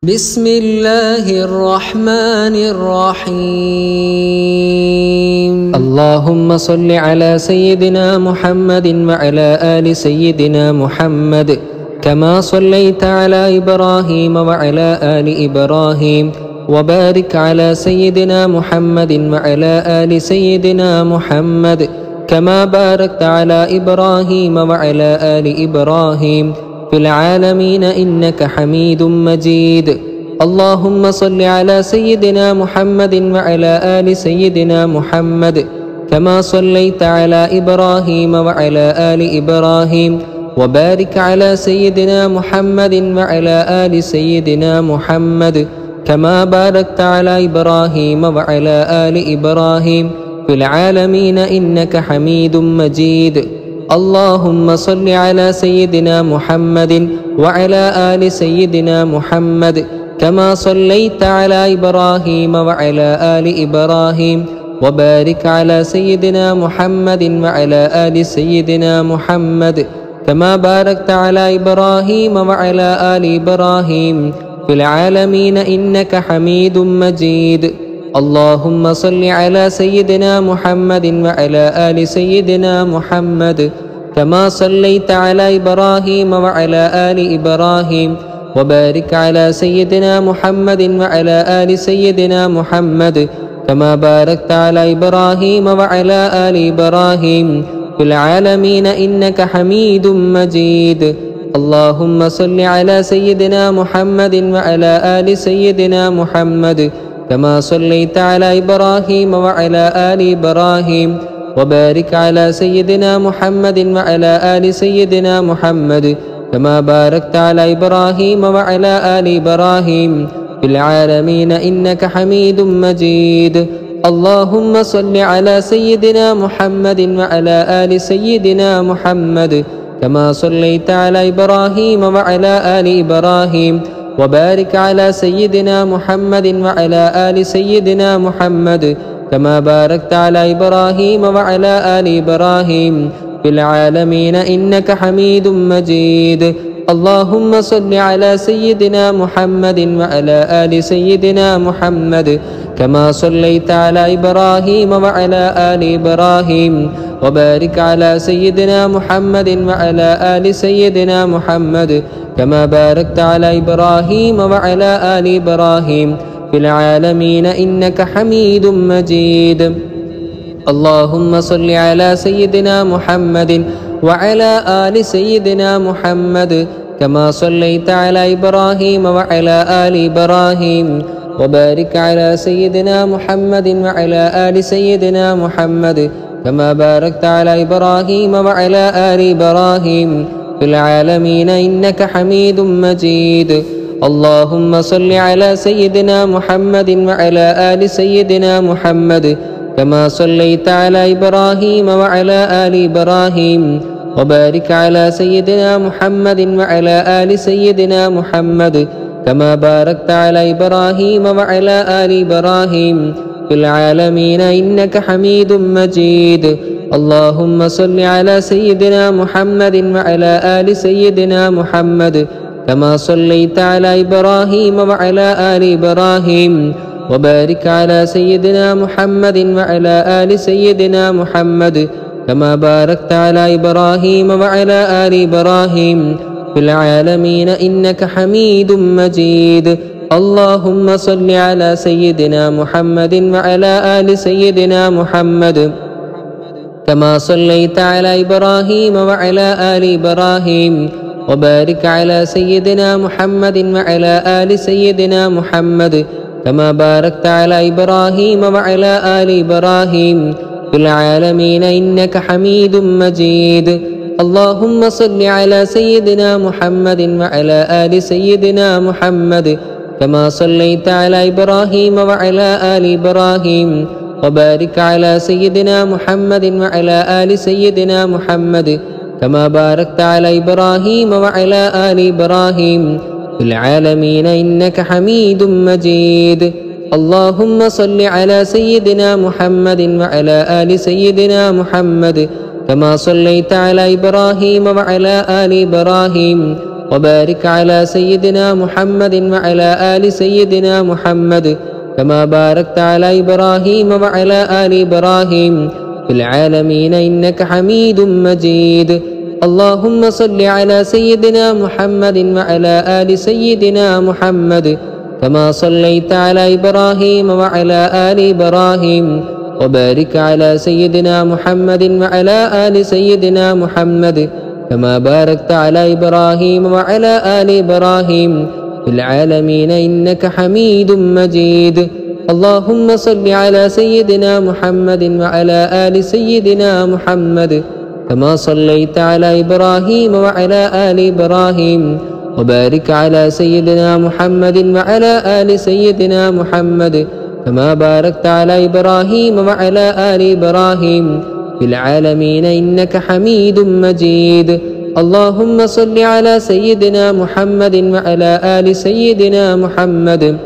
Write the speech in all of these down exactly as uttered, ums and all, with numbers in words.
بسم الله الرحمن الرحيم. اللهم صل على سيدنا محمد وعلى آل سيدنا محمد كما صليت على إبراهيم وعلى آل إبراهيم، وبارك على سيدنا محمد وعلى آل سيدنا محمد كما باركت على إبراهيم وعلى آل إبراهيم في العالمين إنك حميد مجيد. اللهم صل على سيدنا محمد وعلى آل سيدنا محمد كما صليت على إبراهيم وعلى آل إبراهيم، وبارك على سيدنا محمد وعلى آل سيدنا محمد كما باركت على إبراهيم وعلى آل إبراهيم في العالمين إنك حميد مجيد. اللهم صل على سيدنا محمد وعلى آل سيدنا محمد كما صليت على إبراهيم وعلى آل إبراهيم، وبارك على سيدنا محمد وعلى آل سيدنا محمد كما باركت على إبراهيم وعلى آل إبراهيم في العالمين إنك حميد مجيد. اللهم صل على سيدنا محمد وعلى آل سيدنا محمد كما صليت على إبراهيم وعلى آل إبراهيم، وبارك على سيدنا محمد وعلى آل سيدنا محمد كما باركت على إبراهيم وعلى آل إبراهيم في العالمين إنك حميد مجيد. اللهم صل على سيدنا محمد وعلى آل سيدنا محمد كما صليت على إبراهيم وعلى آل إبراهيم، وبارك على سيدنا محمد وعلى آل سيدنا محمد كما باركت على إبراهيم وعلى آل إبراهيم في العالمين إنك حميد مجيد. اللهم صل على سيدنا محمد وعلى آل سيدنا محمد كما صليت على إبراهيم وعلى آل إبراهيم، وبارك على سيدنا محمد وعلى آل سيدنا محمد كما باركت على إبراهيم وعلى آل إبراهيم في العالمين إنك حميد مجيد. اللهم صل على سيدنا محمد وعلى آل سيدنا محمد كما صليت على إبراهيم وعلى آل إبراهيم، وبارك على سيدنا محمد وعلى آل سيدنا محمد كما باركت على إبراهيم وعلى آل إبراهيم في العالمين إنك حميد مجيد. اللهم صل على سيدنا محمد وعلى آل سيدنا محمد كما صليت على إبراهيم وعلى آل إبراهيم، وبارك على سيدنا محمد وعلى آل سيدنا محمد كما باركت على إبراهيم وعلى آل إبراهيم في العالمين إنك حميد مجيد. اللهم صل على سيدنا محمد وعلى آل سيدنا محمد كما صليت على إبراهيم وعلى آل إبراهيم، وبارك على سيدنا محمد وعلى آل سيدنا محمد كما باركت على إبراهيم وعلى آل إبراهيم في العالمين إنك حميد مجيد. اللهم صل على سيدنا محمد وعلى آل سيدنا محمد كما صليت على إبراهيم وعلى آل إبراهيم، وبارك على سيدنا محمد وعلى آل سيدنا محمد كما باركت على إبراهيم وعلى آل إبراهيم في العالمين إنك حميد مجيد. اللهم صل على سيدنا محمد وعلى آل سيدنا محمد كما صليت على إبراهيم وعلى آل إبراهيم، وبارك على سيدنا محمد وعلى آل سيدنا محمد كما باركت على إبراهيم وعلى آل إبراهيم في العالمين إنك حميد مجيد. اللهم صل على سيدنا محمد وعلى آل سيدنا محمد كما صليت على إبراهيم وعلى آل إبراهيم، وبارك على سيدنا محمد وعلى آل سيدنا محمد كما باركت على إبراهيم وعلى آل إبراهيم في العالمين إنك حميد مجيد. اللهم صل على سيدنا محمد وعلى آل سيدنا محمد كما صليت على إبراهيم وعلى آل إبراهيم، وبارك على سيدنا محمد وعلى آل سيدنا محمد كما باركت على إبراهيم وعلى آل إبراهيم في العالمين إنك حميد مجيد. اللهم صل على سيدنا محمد وعلى آل سيدنا محمد كما صليت على إبراهيم وعلى آل إبراهيم وبارك على سيدنا محمد وعلى آل سيدنا محمد كما باركت على إبراهيم وعلى آل إبراهيم في العالمين إنك حميد مجيد. اللهم صل على سيدنا محمد وعلى آل سيدنا محمد كما صليت على إبراهيم وعلى آل إبراهيم وبارك على سيدنا محمد وعلى آل سيدنا محمد كما باركت على إبراهيم وعلى آل إبراهيم في العالمين إنك حميد مجيد. اللهم صل على سيدنا محمد وعلى آل سيدنا محمد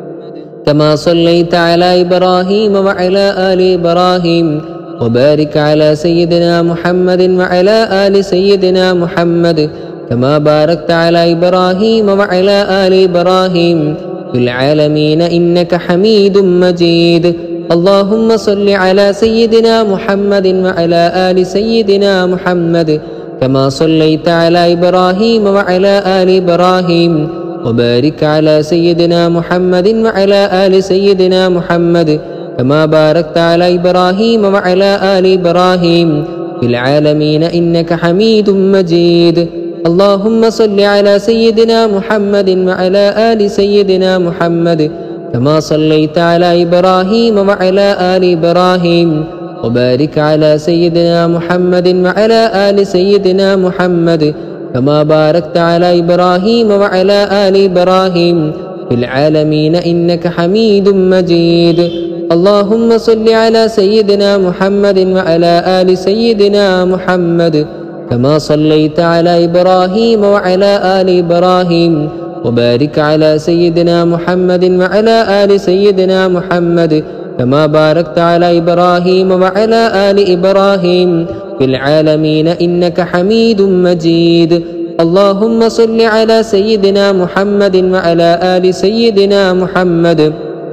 كما صليت على إبراهيم وعلى آل إبراهيم وبارك على سيدنا محمد وعلى آل سيدنا محمد كما باركت على إبراهيم وعلى آل إبراهيم في العالمين إنك حميد مجيد. اللهم صل على سيدنا محمد وعلى آل سيدنا محمد كما صليت على إبراهيم وعلى آل إبراهيم وبارك على سيدنا محمد وعلى آل سيدنا محمد كما باركت على إبراهيم وعلى آل إبراهيم في العالمين إنك حميد مجيد. اللهم صل على سيدنا محمد وعلى آل سيدنا محمد كما صليت على إبراهيم وعلى آل إبراهيم وبارك على سيدنا محمد وعلى آل سيدنا محمد كما باركت على إبراهيم وعلى آل إبراهيم في العالمين إنك حميد مجيد. اللهم صل على سيدنا محمد وعلى آل سيدنا محمد كما صليت على إبراهيم وعلى آل إبراهيم وبارك على سيدنا محمد وعلى آل سيدنا محمد كما باركت على إبراهيم وعلى آل إبراهيم في العالمين إنك حميد مجيد. اللهم صل على سيدنا محمد وعلى آل سيدنا محمد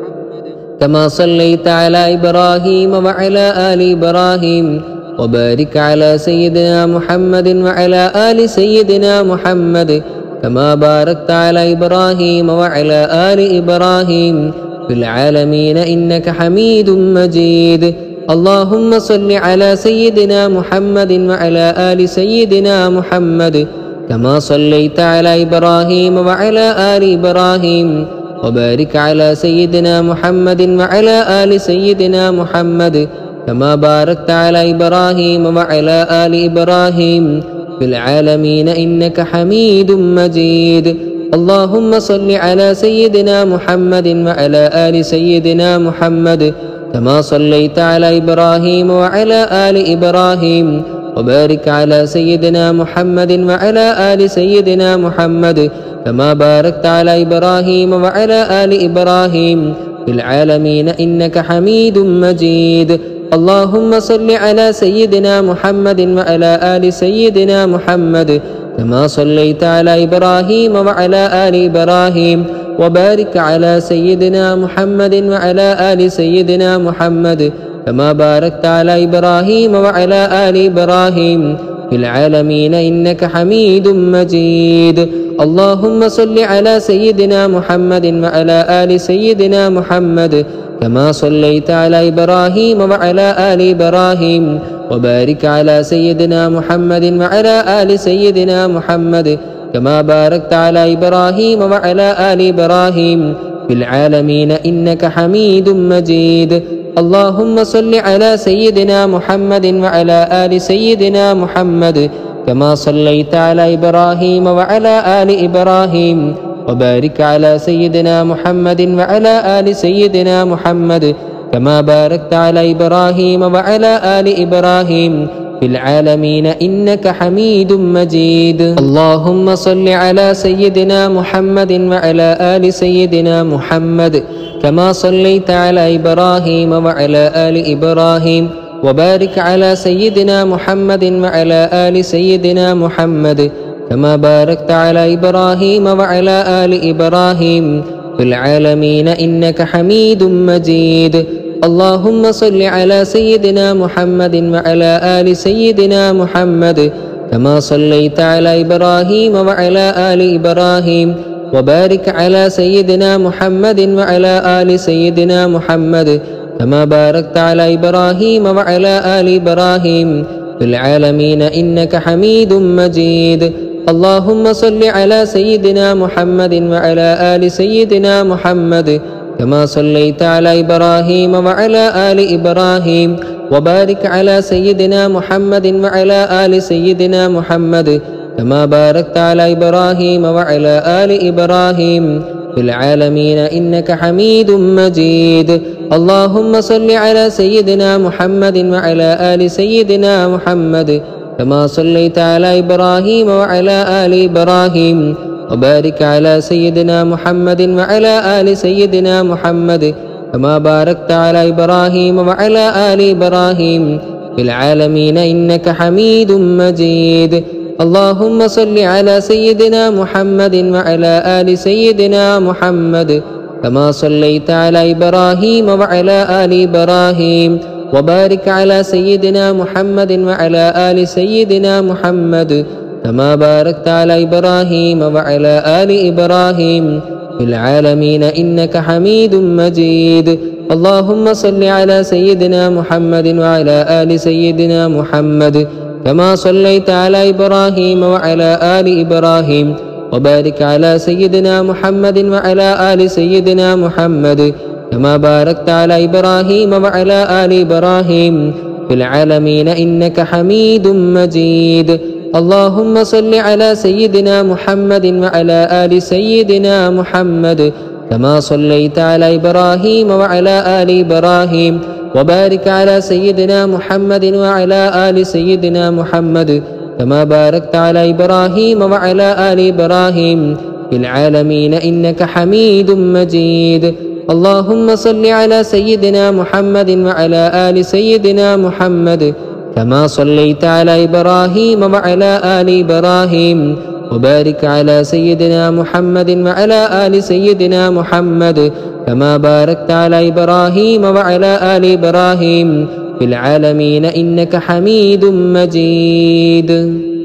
كما صليت على إبراهيم وعلى آل إبراهيم وبارك على سيدنا محمد وعلى آل سيدنا محمد كما باركت على إبراهيم وعلى آل إبراهيم في العالمين إنك حميد مجيد. اللهم صل على سيدنا محمد وعلى آل سيدنا محمد كما صليت على إبراهيم وعلى آل إبراهيم وبارك على سيدنا محمد وعلى آل سيدنا محمد كما باركت على إبراهيم وعلى آل إبراهيم في العالمين إنك حميد مجيد. اللهم صل على سيدنا محمد وعلى آل سيدنا محمد كما صليت على إبراهيم وعلى آل إبراهيم وبارك على سيدنا محمد وعلى آل سيدنا محمد كما باركت على إبراهيم وعلى آل إبراهيم في العالمين إنك حميد مجيد. اللهم صل على سيدنا محمد وعلى آل سيدنا محمد كما صليت على إبراهيم وعلى آل إبراهيم وبارك على سيدنا محمد وعلى آل سيدنا محمد كما باركت على إبراهيم وعلى آل إبراهيم في العالمين إنك حميد مجيد. اللهم صل على سيدنا محمد وعلى آل سيدنا محمد كما صليت على إبراهيم وعلى آل إبراهيم وبارك على سيدنا محمد وعلى آل سيدنا محمد كما باركت على إبراهيم وعلى آل إبراهيم في العالمين إنك حميد مجيد. اللهم صل على سيدنا محمد وعلى آل سيدنا محمد كما صليت على إبراهيم وعلى آل إبراهيم وبارك على سيدنا محمد وعلى آل سيدنا محمد كما باركت على إبراهيم وعلى آل إبراهيم في العالمين إنك حميد مجيد. اللهم صل على سيدنا محمد وعلى آل سيدنا محمد كما صليت على إبراهيم وعلى آل إبراهيم وبارك على سيدنا محمد وعلى آل سيدنا محمد كما باركت على إبراهيم وعلى آل إبراهيم في العالمين إنك حميد مجيد. اللهم صل على سيدنا محمد وعلى آل سيدنا محمد كما صليت على إبراهيم وعلى آل إبراهيم وبارك على سيدنا محمد وعلى آل سيدنا محمد كما باركت على إبراهيم وعلى آل إبراهيم في العالمين إنك حميد مجيد. اللهم صل على سيدنا محمد وعلى آل سيدنا محمد كما صليت على إبراهيم وعلى آل إبراهيم وبارك على سيدنا محمد وعلى آل سيدنا محمد كما باركت على إبراهيم وعلى آل إبراهيم في العالمين إنك حميد مجيد. اللهم صل على سيدنا محمد وعلى آل سيدنا محمد كما صليت على إبراهيم وعلى آل إبراهيم وبارك على سيدنا محمد وعلى آل سيدنا محمد كما باركت على إبراهيم وعلى آل إبراهيم في العالمين إنك حميد مجيد. اللهم صل على سيدنا محمد وعلى آل سيدنا محمد كما صليت على إبراهيم وعلى آل إبراهيم وبارك على سيدنا محمد وعلى آل سيدنا محمد كما باركت على إبراهيم وعلى آل إبراهيم في العالمين إنك حميد مجيد. اللهم صل على سيدنا محمد وعلى آل سيدنا محمد كما صليت على إبراهيم وعلى آل إبراهيم وبارك على سيدنا محمد وعلى آل سيدنا محمد كما باركت على إبراهيم وعلى آل إبراهيم في العالمين إنك حميد مجيد. اللهم صل على سيدنا محمد وعلى آل سيدنا محمد كما صليت على إبراهيم وعلى آل إبراهيم وبارك على سيدنا محمد وعلى آل سيدنا محمد كما باركت على إبراهيم وعلى آل إبراهيم في العالمين إنك حميد مجيد. اللهم صل على سيدنا محمد وعلى آل سيدنا محمد كما صليت على إبراهيم وعلى آل إبراهيم وبارك على سيدنا محمد وعلى آل سيدنا محمد كما باركت على إبراهيم وعلى آل إبراهيم في العالمين إنك حميد مجيد.